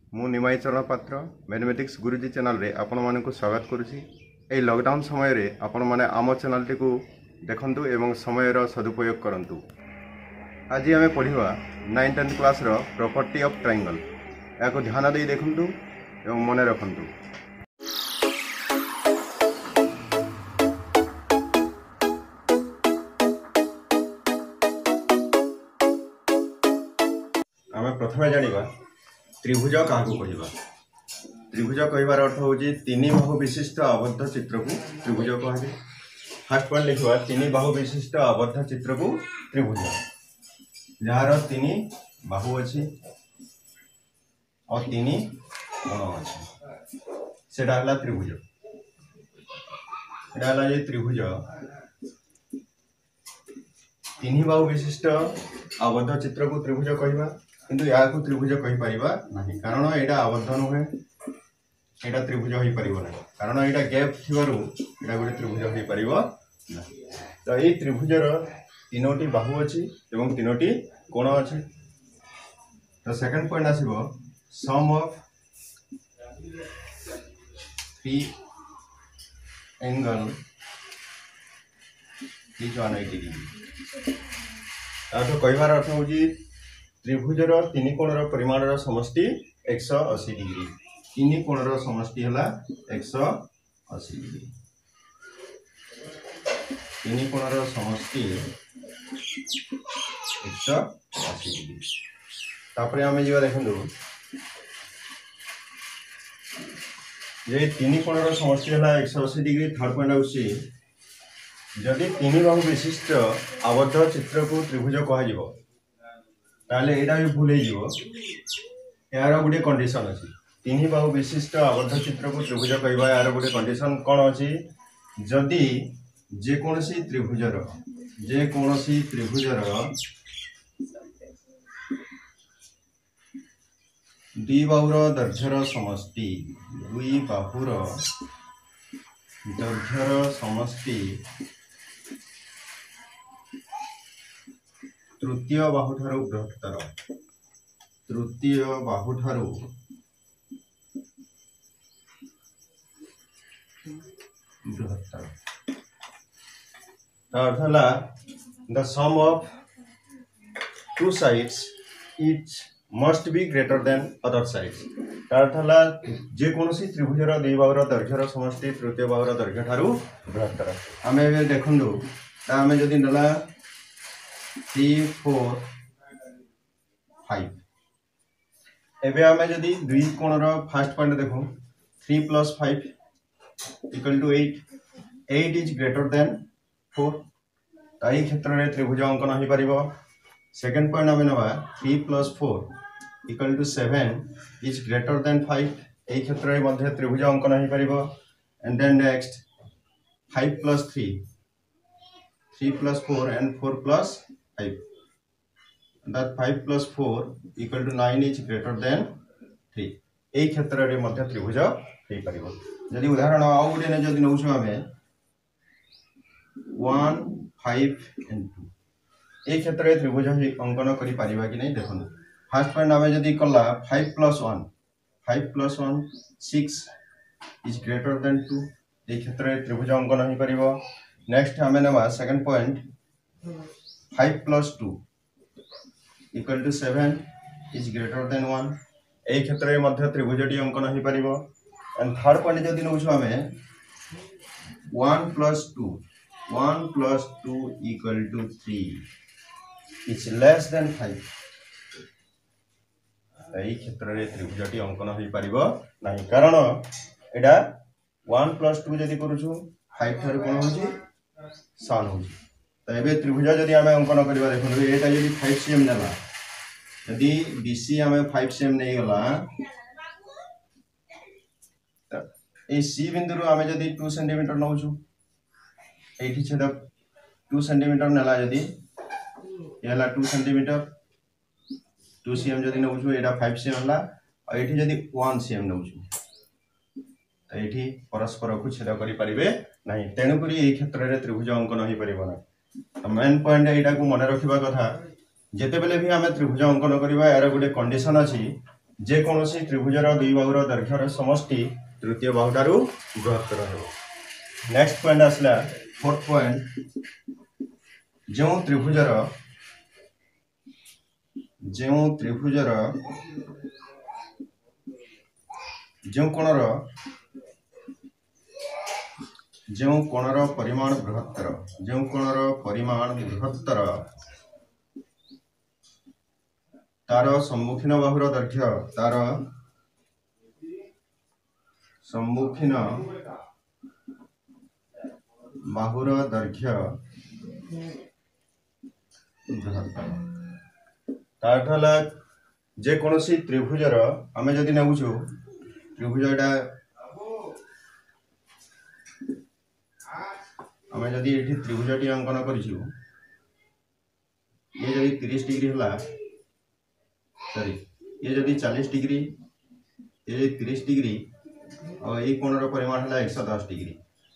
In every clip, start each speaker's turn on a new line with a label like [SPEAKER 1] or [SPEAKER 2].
[SPEAKER 1] मु निमाई चरण पात्र मैथमेटिक्स गुरुजी चैनल रे आपण मानकु स्वागत करुछि। एई लॉकडाउन समय रे आपण माने आम चैनल टी को देखंतु एवं समय रो सदुपयोग करंतु। आज आमे पढिबा 9 10 क्लास रो प्रॉपर्टी ऑफ ट्रायंगल। याको ध्यान दे देखंतु एवं मने रखंतु। आमे प्रथमे जानिबा त्रिभुज क्या कहवा। त्रिभुज कहबार अर्थ हूँ तीन बाहु विशिष्ट आबद्ध चित्र को त्रिभुज कहे। फास्ट पॉइंट लिखा तीन बाहु विशिष्ट आबद्ध चित्र को त्रिभुज, जार तीन बाहु अच्छी और तीन कोण अच्छी सेटा त्रिभुज। त्रिभुज तीन बाहु विशिष्ट आबद्ध चित्र को त्रिभुज कहवा, किंतु या त्रिभुज कहि परिबा नहीं, कारण एटा आबद्ध नुहे, एटा त्रिभुज होई परिबो नहीं, कारण एटा गैप थिबारु एटा गोटे त्रिभुज होई परिबो नहीं। तो ए त्रिभुजर तीनोटी बाहु अछि एवं तीनोटी कोण अछि। तो सेकंड पॉइंट आसीबो sum of three angle is 180 degree. तो कहबार अर्थ होजी त्रिभुजर तीन कोणर परिमाणर समष्टि 180 डिग्री। तीन कोणर समष्टि है 180 डिग्री। तीन कोणर समष्टि 180 डिग्री। तापरे आमे जीवा देखंदु जे तीन कोणर समष्टि है 180 डिग्री। थर्ड पॉइंट होछि जदि तीन बाहु विशिष्ट आबद्ध चित्र को त्रिभुज कह ताले एटा भी भूल हो। यार गोटे कंडीशन अच्छी, तीन बाहु विशिष्ट आबद्ध चित्र को त्रिभुज कहवा। यार गोटे कंडीशन कौन अच्छी, जदि जेकोसी त्रिभुजर दुई बाहुर दैर्घ्यर समष्टि, दुई बाहुर दैर्घ्यर समष्टि तृतीय बाहु ठारू बृहत्तर, तृतीय बाहु ठारू बृहत्तर। अर्थ है the sum of two sides each must be greater than other sides. अर्थ है जेकोसी त्रिभुजर दुई बाहुर दैर्घ्यर समष्टि तृतीय बाहुर दैर्घ्य ठारू बृहत्तर। आम देखु आम जदि ना 3 4 5 एबे आमे जदि दुई कोणर फास्ट पॉइंट देखो 3 + 5 = 8, 8 इज ग्रेटर देन 4। ताई क्षेत्र में त्रिभुज अंकन हो पारिबो। सेकंड पॉइंट आमे नबा 3 + 4 = 7 इज ग्रेटर देन 5। एई क्षेत्र में मध्य त्रिभुज अंकन हो पारिबो। And then next 5 + 3, 3 + 4 and 4 + 5, that 5 + 4 = 9 is greater than 3। एई क्षेत्र में मध्य त्रिभुज हो पारिबो। जदि उदाहरण आउ गुटे ने जदि नउछु आमे 1 5 and 2 एई क्षेत्र में त्रिभुज अंकन करि पारिबा कि नहीं देखो। फर्स्ट पॉइंट आमे जदि कला 5 + 1, 5 + 1 6 is greater than 2। एई क्षेत्र में त्रिभुज अंकन हो पारिबो। नेक्स्ट आमे नबा second point 5 + 2 = 7 is greater than 1। एई क्षेत्र में मध्य त्रिभुजटी अंकन हो पारिबो। एंड थर्ड पॉइंट जदि नउछु आमे 1 + 2 = 3 is less than 5। एई क्षेत्र में त्रिभुजटी अंकन हो पारिबो नहीं, कारण एडा 1 + 2 जदि करूछु 5 ठार कोन होची सान होची। तो एबे त्रिभुज जदि आमे अंकन करबा देखो एटा जदि 5 cm नेला, यदि BC आमे 5 cm नै गला त ए C बिंदु रु आमे जदि 2 cm नउछु एठी छेद 2 cm नेला, यदि एला 2 cm 2 cm जदि नउछु एटा 5 cm हला आ एठी जदि 1 cm नउछु तो एठी परस्पर को छेद करि परिबे नहीं। तेणु करी एई क्षेत्र में त्रिभुज अंकन हो परिबो ना। मेन पॉइंट एटा को मन रखिबा कथा, जेते बेले भी आमे त्रिभुज अंकन करबा यार गोटे कंडीशन अछि जेकोसी त्रिभुजर दुई बाहुर दैर्घ्यर समष्टि तृतीय बाहुठारु बृहत्तर हेबो। नेक्स्ट पॉइंट आसला फोर्थ पॉइंट जो त्रिभुजर जो कोणर परिमाण बृहत्तर तार सम्मुखीन बाहुर दैर्घ्य बृहत्तर ताठला जेकोसी त्रिभुजर आमे जदि नेउछु त्रिभुजटा आमे जदि एठी त्रिभुजटी अंकन करिछु ये जदि 30 डिग्री हला सॉरी ये जदि 40 डिग्री ये जदि 30 डिग्री और ये कोणर परिमाण हला 110 डिग्री।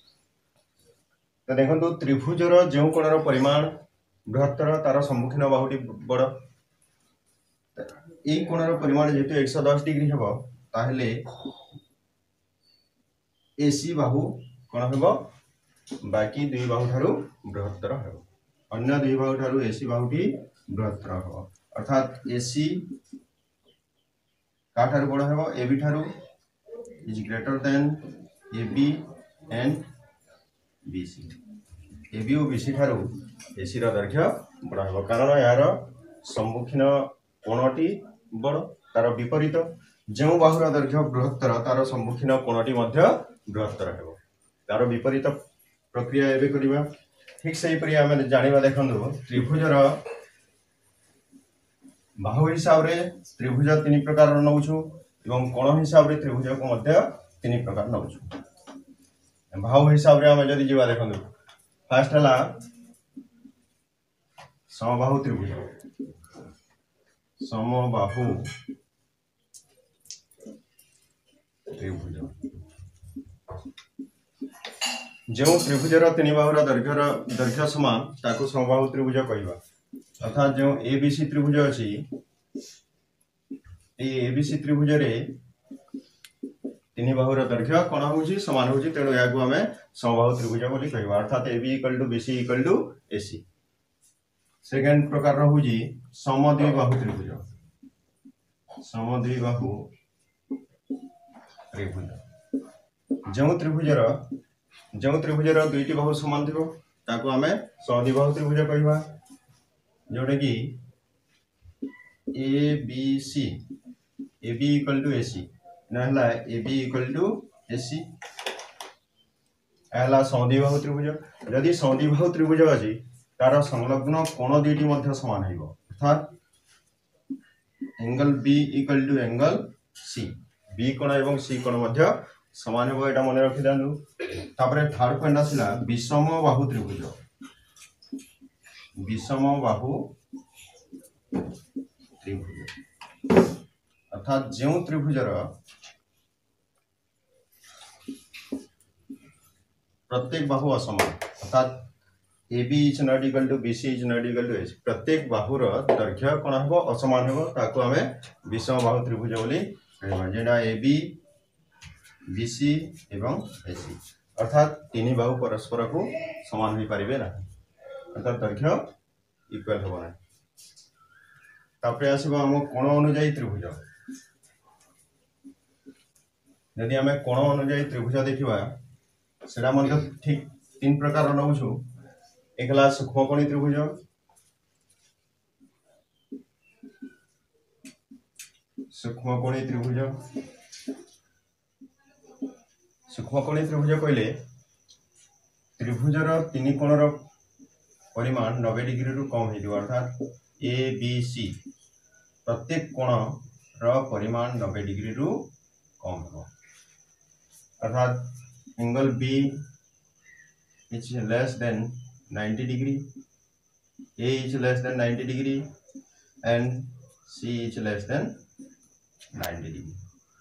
[SPEAKER 1] तो देखंतु त्रिभुजर जो कोणर परिमाण बृहत्तर तार सम्मुखीन बाहुटी बड़ ये कोणर परिमाण जेतु 110 डिग्री हेबो ताहले एसी बाहु कोण हेबो बाकी दुई बाहु ठारू बृहत्तर हेबो। अन्य दुई बाहु ठारू एसी बाहुटी बृहत्तर हेबो अर्थात एसी का ठारू बड़ हेबो एबी ठारू is greater than AB and BC. AB और बीसी ठारू एसी रा दैर्घ्य बड़ हेबो कारण यार सम्मुखीन कोणटी बड़ तार विपरीत जो बाहुर दैर्घ्य बृहत्तर तार सम्मुखीन कोणटी मध्य बृहत्तर हेबो तार विपरीत प्रक्रिया एबे करिबा। ठीक सही परि आमे जानिबा देखंदो त्रिभुजर बाहु हिसाब रे त्रिभुज तीन प्रकार नउछु एवं कोण हिसाब रे त्रिभुज को मध्य तीन प्रकार नउछु। बाहु हिसाब रे आमे जदि जीवा देखंदो फर्स्ट हला समबाहु त्रिभुज जो त्रिभुजर तीन बाहुर दैर्घ्य समान ताको समबाहु त्रिभुज कहवा। अर्थात जो एबीसी त्रिभुज अछि एबीसी त्रिभुज रे तीन बाहुर दैर्घ्य कोण होछि समान होछि तेणु याको हमें समबाहु त्रिभुज बोली कहवा अर्थात एबी = बीसी = एसी। सेकंड प्रकार होछि समद्विबाहु त्रिभुज जो त्रिभुजर दुईटी बाहु समान थिबो ताको हमें समद्विबाहु त्रिभुज कहवा जोटा कि एबीसी एबी = एसी नहला एबी = एसी एला समद्विबाहु त्रिभुज। यदि समद्विबाहु त्रिभुज अछि तार संलग्न कोण दुईटी मध्य समान हेबो अर्थात angle B = angle C B कोण एवं सी कोण मध्य समान हेबो एटा मने रखि दानु। तापरे थर्ड पॉइंट आसिला विषम बाहु त्रिभुज अर्थात जो त्रिभुजर प्रत्येक बाहु असमान अर्थात AB is not equal to BC is not equal to AC प्रत्येक बाहुर दैर्घ्य कोण हेबो असमान हेबो ताको हमें विषम बाहु त्रिभुज बोली कहबा जेना AB BC एवं AC अर्थात तीन बाहु परस्पर को समान होई परिबे ना अर्थात दैर्घ्य इक्वल हेबो ना। तापरे आसीबो हम कोण अनुଯାयी त्रिभुज। यदि हमें कोण अनुযাयी त्रिभुज देखिबा सेडा मध्ये ठीक तीन प्रकार नउछु। एक हला सूक्ष्मकोणी त्रिभुज सूक्ष्मकोणी त्रिभुज कहले त्रिभुजर तीन कोणर परिमाण 90 डिग्री रु कम हेदिबो अर्थात ए बी सी प्रत्येक कोणर परिमाण 90 डिग्री रु कम हो अर्थात angle B is less than 90 degree, A is less than 90 degree and C is less than 90 degree।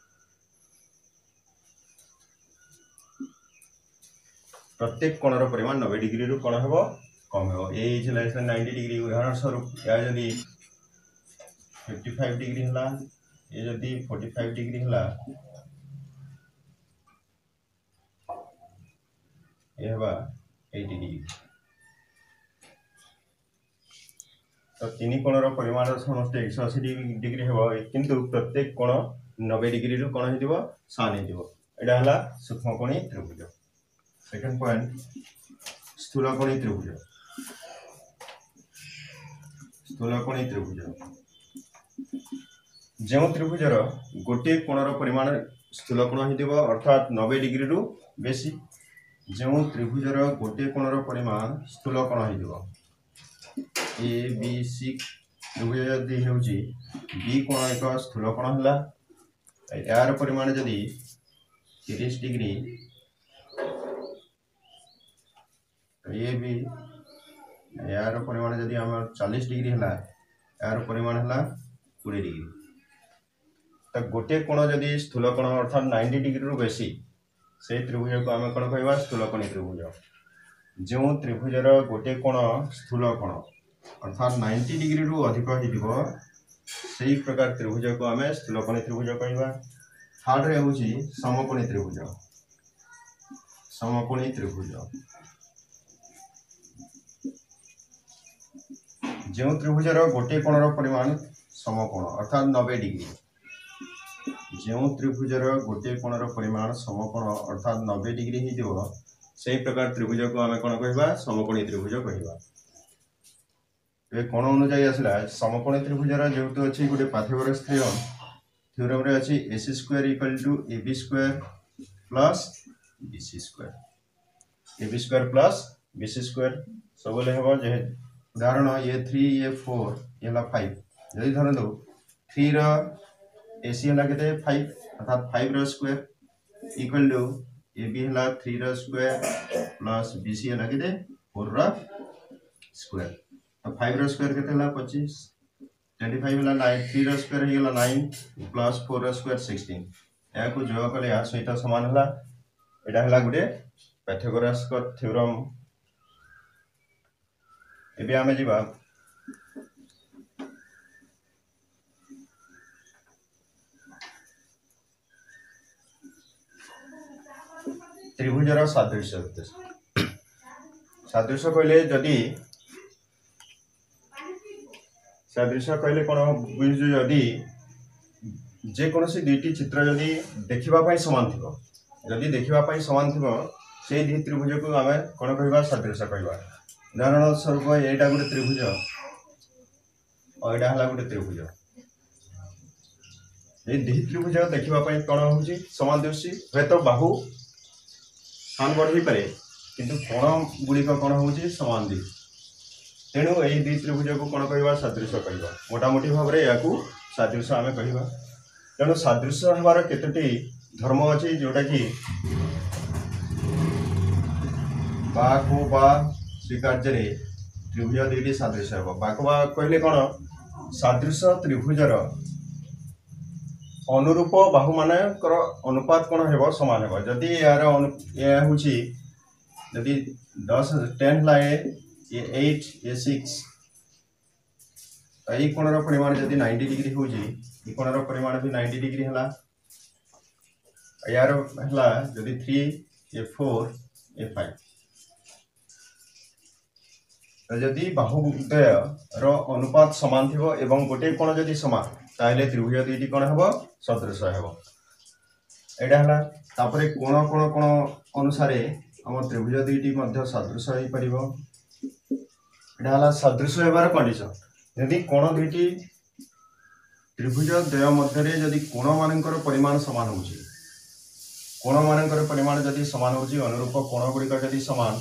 [SPEAKER 1] प्रत्येक कोणर परिमाण 90 डिग्री रु कोण हेबो कम हेबो। A is less than 90 degree उदाहरण स्वरूप या यदि 55 डिग्री हला ये जदि 45 डिग्री हला ये हवा 80 डिग्री तो तीन कोणर परिमाण समस्त 180 डिग्री हेबो किंतु प्रत्येक कोण 90 डिग्री रु कोण हेदिबो सान हेदिबो एटा हला सूक्ष्मकोणी त्रिभुज। सेकंड पॉइंट स्थूलकोणी त्रिभुज। स्थूलकोणी त्रिभुज जो त्रिभुजर गोटे कोणर परिमाण स्थूलकोण हेदिबो अर्थात 90 डिग्री रु बेसी जो त्रिभुजर गोटे कोणर परिमाण स्थूलकोण हेदिबो ए बी सी त्रिभुज जदि हेउची बी कोण एक स्थूलकोण हला यार परिमाण जदि 30 डिग्री ए बी यार परिमाण जदि हम 40 डिग्री हला यार परिमाण हला 20 डिग्री तो गोटे कोण जदि स्थूलकोण अर्थात 90 डिग्री रु बेसी से त्रिभुज को आम कौन कह स्थूलकोणी त्रिभुज। जो त्रिभुजर गोटे कोण स्थूलकोण अर्थात 90 डिग्री रु अधिक हो सही प्रकार त्रिभुज को आम स्थूलकोणी त्रिभुज कहवा। थर्ड रे होची समकोणी त्रिभुज। समकोणी त्रिभुज जो त्रिभुजर गोटे कोणर परिमाण समकोण अर्थात 90 डिग्री जो त्रिभुजर गोटे कोणर परिमाण समकोण अर्थात 90 डिग्री हो सही प्रकार त्रिभुज को आम कौन कह समकोणी त्रिभुज कहवा। कोण अनुजाई आसला समकोणी त्रिभुजर जेहेतु अच्छी गोटे पाथागोरस थ्योरम रे अच्छी AC square equal to AB square plus BC square AB square plus BC square सब हम जे उदाहरण ये 3 ये 4 ये 5 जदि धरन 3 रो AC हला केते 5 अर्थात 5 रो स्क्वायर इक्वल टू AB हला 3 रो स्क्वायर प्लस BC हला केते 4 रो स्क्वायर तो 5 रो स्क्वायर केते हला 25 25 हला 9 3 रो स्क्वायर हे हला 9 प्लस 4 रो स्क्वायर 16 या को जोग कले या सहित समान हला एटा हला गुटे पाथागोरस को थ्योरम। एबे आमे जिबा त्रिभुजर सादृश्य। सादृश्य कहले जदि सादृश्य कहले कोन बुझु जदि जे कोनोसी दुईटी चित्र जदि देखिबा पई समान थिबो जदि देखिबा पई समान थिबो से दि त्रिभुज को आमे कोन कहबा सादृश्य कहबा। उदाहरण स्वरूप एटा गुटे त्रिभुज और एटा हला गुटे त्रिभुज ए दि त्रिभुज देखिबा पई कोन होची समान दिसि हे तो बाहु सान बढ़ पारे किंतु कोण गुड़िक कौन होची समान दि तेणु यही दि त्रिभुज को कौन कहवा सादृश्य कहवा मोटामोटी भाव में या सादृश्य आम कहवा। तेणु सादृश्य हमार केतोटी धर्म अच्छी जोटा कि बाको बा स्वीकार्य त्रिभुज दुईटी सादृश्य हे बाको बा कहले कौन सादृश्य त्रिभुजर अनुरूप बाहु मानकर अनुपात कौन हेबो समान हेबो जदि यार या होची जदि 10 ला ये 8 ये 6 एई कोणर परिमाण जदि 90 डिग्री होची ई कोणर परिमाण भी 90 डिग्री हला यार हला जदि 3 ये 4 ये 5 जदि बाहुद्वय रो अनुपात समान थिबो एवं गोटे कोण जदि समान ताहले त्रिभुज दुईटी कोण हेबो सदृश हेबो एडा हला तापरे कोण कोण कोण अनुसारे हम त्रिभुज दुईटी मध्य सदृश होई परिबो एडा हला सदृश हेबार कंडीशन यदि कोण दुईटी त्रिभुज द्वय मध्य रे यदि कोण मानकर परिमाण समान होची कोण मानकर परिमाण यदि समान होची अनुरूप कोण गुड़िक यदि समान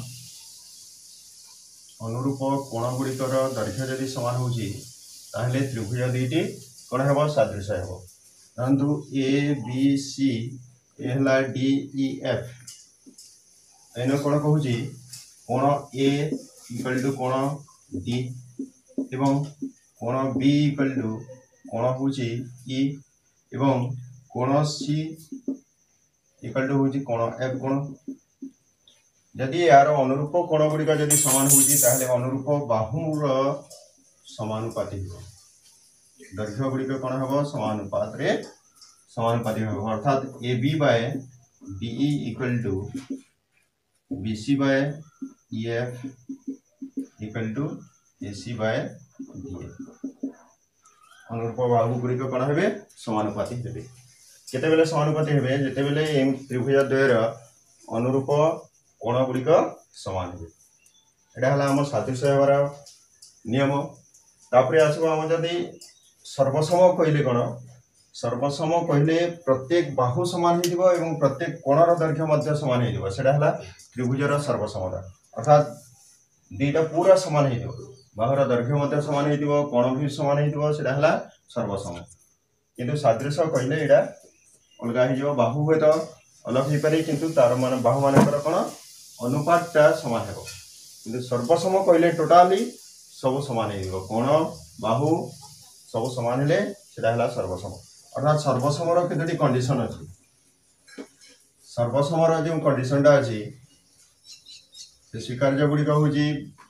[SPEAKER 1] अनुरूप कोण गुड़िकर दैर्घ्य यदि समान होची ताहले त्रिभुज दुईटी कौन हेबो सादृश्य हेबो। धरतु ए बी सी ए हला डी ई एफ एनो कौन कहूची कोण ए इक्वल टू कोण डी एवं कोण बी इक्वल टू कोण होची ई एवं कोण सी इक्वल टू होची कोण एफ कोण यदि यार अनुरूप कोण गुड़िक यदि समान होची ताहले अनुरूप बाहुर समानुपाती हो दैर्घ्य गुड़िक कौन हम समानुपात रे समानुपाती हम अर्थात A B by DE equal to BC by EF equal to AC by DA अनुरूप बाहु गुड़िक कौन हे समानुपाती हे केतेबेले समानुपाती हे जेतेबेले त्रिभुज द्वयर अनुरूप कोण गुड़िक समान हे एटा हला हम सादृश्य हेबार नियम तापरे आसबो हम जदी सर्वसम कहले कोन सर्वसम कहले प्रत्येक बाहु समान हेदिबो एवं प्रत्येक कोणर दैर्घ्य मध्य समान हेदिबो सेटा हला त्रिभुजर सर्वसमता अर्थात दीटा पूरा समान हेदिबो बाहुर दैर्घ्य मध्य समान हेदिबो कोण भी समान हेदिबो सेटा हला सर्वसम किंतु सादृश्य कहले एटा अलगा हेदिबो बाहु होय तो अलग हे पारे किंतु तार मान बाहु मानकर कोन अनुपातटा समान हेबो किंतु सर्वसम कहले टोटाली सब समान हेदिबो कोण बाहु सब समान हेले सेटा हला सर्वसम अर्थात सर्वसमर केतोटी कंडीशन अछि सर्वसमर जो कंडीशनटा अछि से स्वीकार्य गुड़िक होची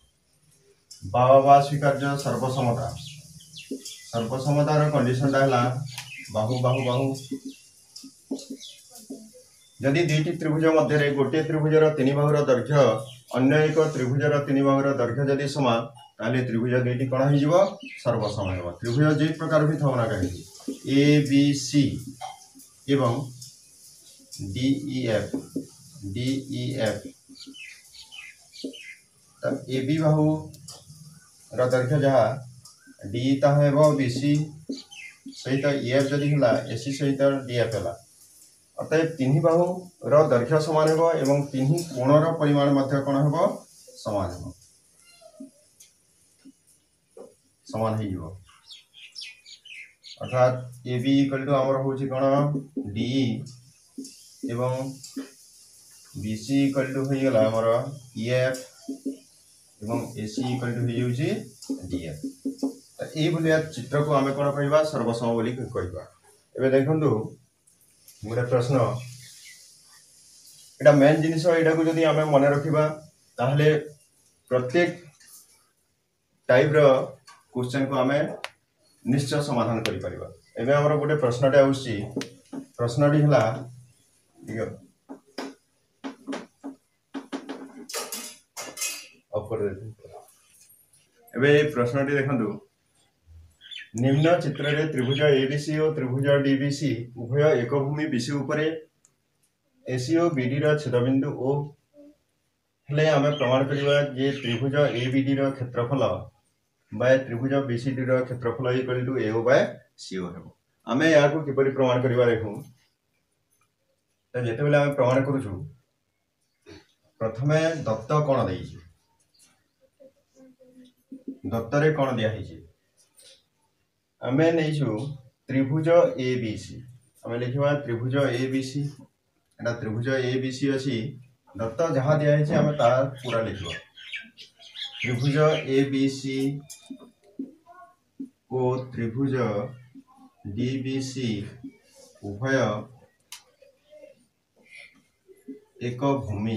[SPEAKER 1] बा स्वीकार्य सर्वसमता सर्वसमतार कंडीशनटा हला बाहु बाहु बाहु यदि दुईटी त्रिभुज मध्य गोटे त्रिभुजर तीन बाहुर दैर्घ्य अन्य एक त्रिभुजर तीन बाहुर दैर्घ्य यदि समान ताले त्रिभुज दुईटी कौन हो सर्वसम हो त्रिभुज जे प्रकार भी था ना कहीं ए बी सी एवं डीईएफ ए बी बाहु दैर्घ्य जहाँ डी ताहा बीसी सहित ईएफ जदि है एसी सहित डीएफ है अतएव तीन बाहु दैर्घ्य समान हो एवं तीन कोणर परिमाण कौन हो समान हो समान हो अर्थात ए बी इक्वल टू आमर हूँ कौन डी एवं बी सी इक्वल टू हो गला आमर ईएफ एवं एसी इक्वल टू हो जाऊँ डीएफ ये भाया चित्र को आम कौन कह सर्वसम बोली कहवा एवं देखु गोटे प्रश्न एटा मेन जिनिस एटा को जदि आम मन रखा ताहले प्रत्येक टाइप रो क्वेश्चन को आम निश्चय समाधान करि परिबा एबे हमर गोटे प्रश्नटे आउछि प्रश्नटी हला एबे प्रश्नटी देखंतु निम्न चित्र रे त्रिभुज एबीसी और त्रिभुज डीबीसी उभय एक भूमि बीसी उपरे एसी और बीडी रा छेदबिंदु ओ हेले आमे प्रमाण करिबा जे त्रिभुज एबीडी रा क्षेत्रफल बाय त्रिभुज बीसीडी रा क्षेत्रफल equal to AO by CO हेबो आमे या को किपरि प्रमाण करिबा देखु त जेते बेले आमे प्रमाण करूछु प्रथमे दत्त कोण देइछि दत्त रे कोण दिया हिछि आमे नेइछु त्रिभुज एबीसी आमे लिखिबा त्रिभुज एबीसी एटा त्रिभुज एबीसी अछि दत्त जहाँ दिया हिछि आमे ता पूरा लिखिबा त्रिभुज एबीसी ओ त्रिभुज डीबीसी उभय एक भूमि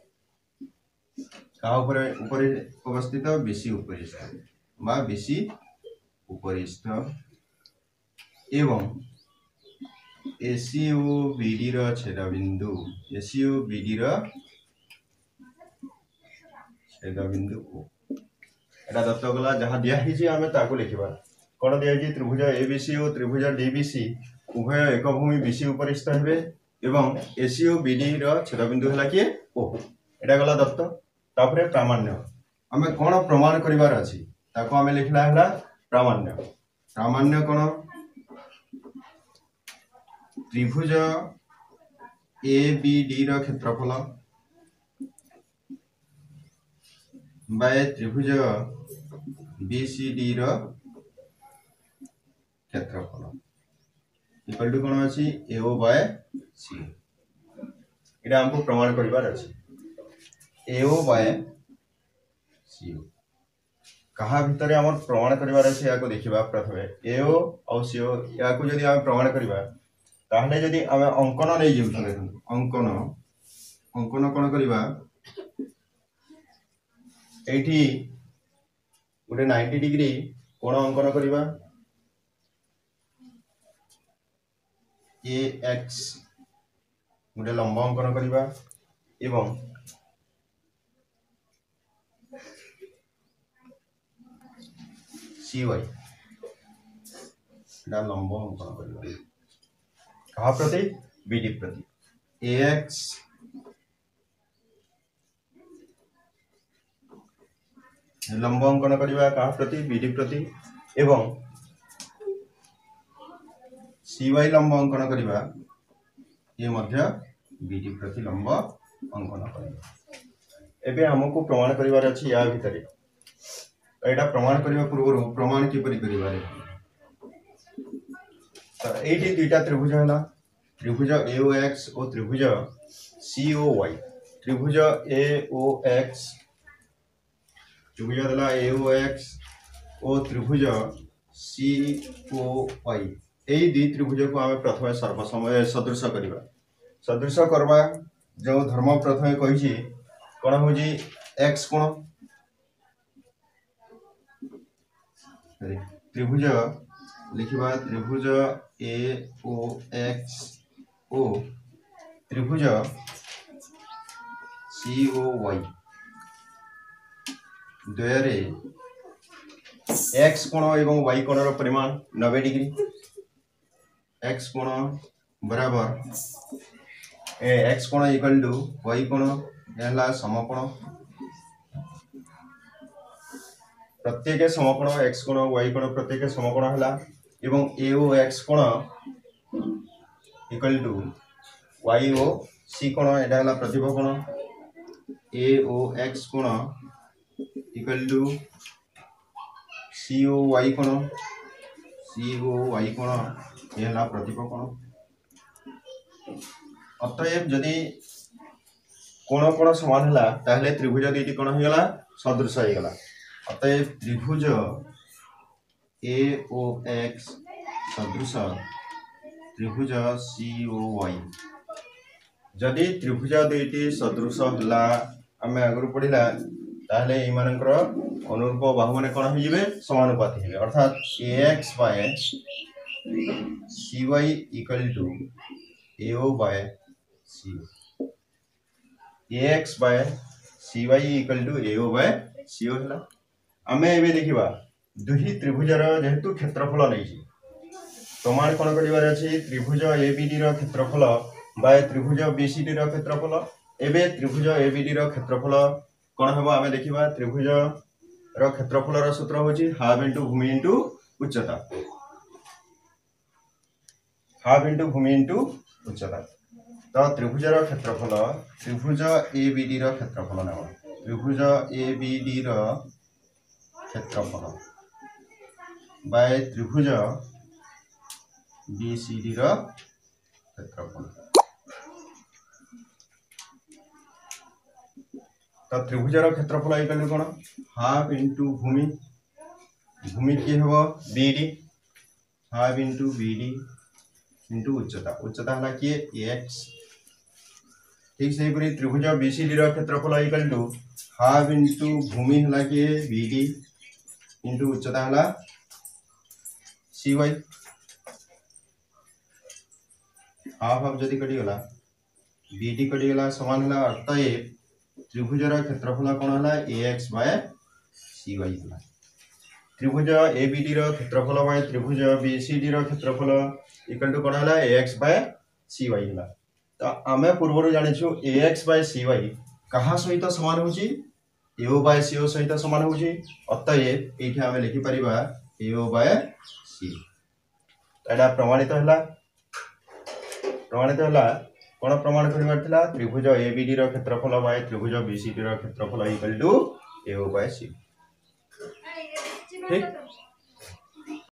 [SPEAKER 1] का ऊपर अवस्थित बीसी उपरिस्थ बा बीसी उपरिस्थ एवं एसी ओ बीडी रा छेदबिंदु एसी ओ बीडी रा छेदबिंदु ओ एटा दत्त गला जहाँ दिया हिछि आमे ताको लिखिबा कोन दिया हिछि त्रिभुज एबीसी और त्रिभुज डीबीसी उभय एक भूमि बीसी उपरिस्थ हेबे एवं एसी और बीडी रा छेदबिंदु हला कि ओ एटा गला दत्त तापरे प्रामाण्य आमे कोन प्रमाण करिवार अछि ताको आमे लिखला हला प्रामाण्य प्रामाण्य कोन त्रिभुज एबीडी रा क्षेत्रफल बाय त्रिभुज बीसीडी रा क्षेत्रफल इक्वल टू कोन अछि एओ बाय सी एटा हमको प्रमाण करिवार अछि एओ बाय सी कहा भितरे हमर प्रमाण करिवार अछि याको देखिबा प्रथमे एओ और सीओ याको जदि हम प्रमाण करिबा ताहले जदि हम अंकन नै जेउ देखु अंकन अंकन कोन करिबा एठी गोटे 90 डिग्री कोण अंकन करिबा ए एक्स गोटे लंब अंकन करवा एवं सी वाई लंब अंकन करवा कहा प्रति बीडी प्रति ए एक्स लंब अंकन करवा कहा प्रति बीडी प्रति एवं सी वाई लंब अंकन करवा ये मध्य बीडी प्रति लंब अंकन करवा एबे हमको प्रमाण करिवार अछि या भितरे एटा प्रमाण करबा पूर्व प्रमाण किपरि करिवार तो एटी दुईटा त्रिभुज हला त्रिभुज AOX और त्रिभुज COY त्रिभुज AOX त्रिभुज दला AOX और त्रिभुज COY एई दी त्रिभुज को आमे प्रथमे सर्वसमय सदृश करबा सदृश करबा जो धर्म प्रथमे कहिछि कोन होजी x कोन त्रिभुज लिखिबा त्रिभुज AOX ओ त्रिभुज COY द्वयरे x कोण एवं y कोण रो परिमाण 90 डिग्री x कोण बराबर x कोण इक्वल टू y कोण एला समकोण प्रत्येक समकोण x कोण y कोण प्रत्येक समकोण हला एवं AOX कोण equal to y O c कोण एटा हला प्रतिभ कोण AOX कोण इक्वल टू COY कोण ये हला प्रतिभ कोण अतएव जदि कोण कोण समान हला ताहले त्रिभुज दुईटी कोण होगला सदृश होगला अतएव त्रिभुज AOX सदृश त्रिभुज COY जदि त्रिभुज दुईटी सदृश हला आमे आगु पढ़िला ताहले इमानकर अनुरूप बाहु माने कोन होइबे समानुपाती हेबे अर्थात AX by CY equal to AO by C AX by CY equal to AO by CO हला आमे एबे देखिबा दुही त्रिभुजर जेहेतु क्षेत्रफल नैछि प्रमाण कोन करिवार अछि त्रिभुज ABD रो क्षेत्रफल बाय त्रिभुज BCD रो क्षेत्रफल एबे त्रिभुज ABD रो क्षेत्रफल कोन हबो आमे देखिबा त्रिभुज रो क्षेत्रफल रो सूत्र होछि हाफ इनटू भूमि इनटू उच्चता हाफ इनटू भूमि इनटू उच्चता तो त्रिभुज रो क्षेत्रफल त्रिभुज ABD रो क्षेत्रफल नाम त्रिभुज ABD रो क्षेत्रफल बाय त्रिभुज BCD रो क्षेत्रफल तो त्रिभुज रो क्षेत्रफल इक्वल कोन हाफ इनटू भूमि भूमि की हबो BD half into BD into उच्चता उच्चता हला कि x ठीक से परी त्रिभुज BCD रो क्षेत्रफल इक्वल टू हाफ इनटू भूमि हला कि BD इनटू उच्चता हला CY हाफ हाफ जदि कटि गला BD कटि गला समान हला अतएव त्रिभुज रो क्षेत्रफल कोन हला AX बाय CY हला त्रिभुज ABD रो क्षेत्रफल बाय त्रिभुज BCD रो क्षेत्रफल इक्वल टू कोन हला AX बाय CY हला तो आमे पूर्वरु जानिछु AX बाय CY कहा सहित समान होची AO बाय CO सहित समान होची अतएव एठी आमे लिखि परिबा AO बाय C एडा प्रमाणित हला कोन प्रमाण करिवार थिला त्रिभुज ABD रो क्षेत्रफल बाय त्रिभुज BCD रो क्षेत्रफल equal to AO by C ठीक।